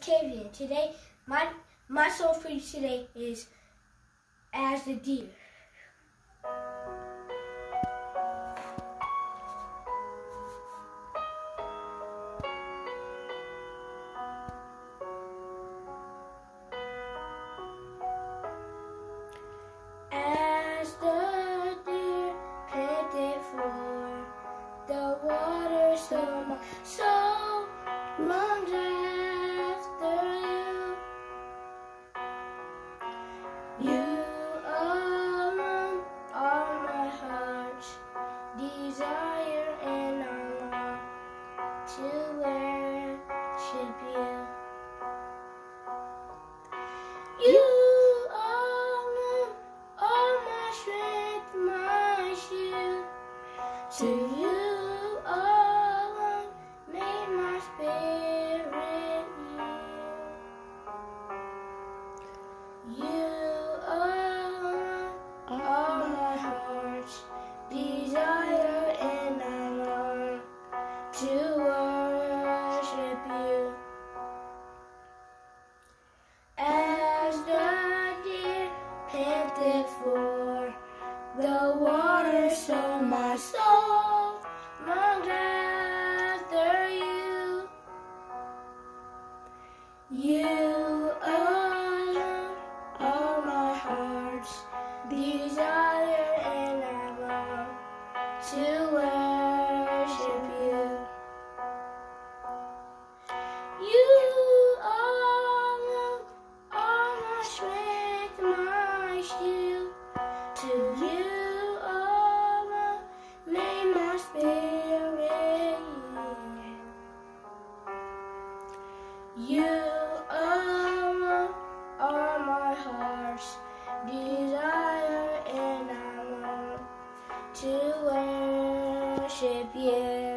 Kevin. Today, my soul for you today is as the deer. As the deer panted for the water, so my soul longed after you. You alone are my heart's desire, and I long to worship you. You alone are my strength, my shield. To you alone may my spirit yield. You alone are my heart's desire, and I long to worship you. As the deer panted for the water, so my soul longed after you. You alone are my heart's desire, and I long to worship you. You alone are my strength, my shield. To you alone may my spirit yield. You alone are my heart's desire, and I long to worship you.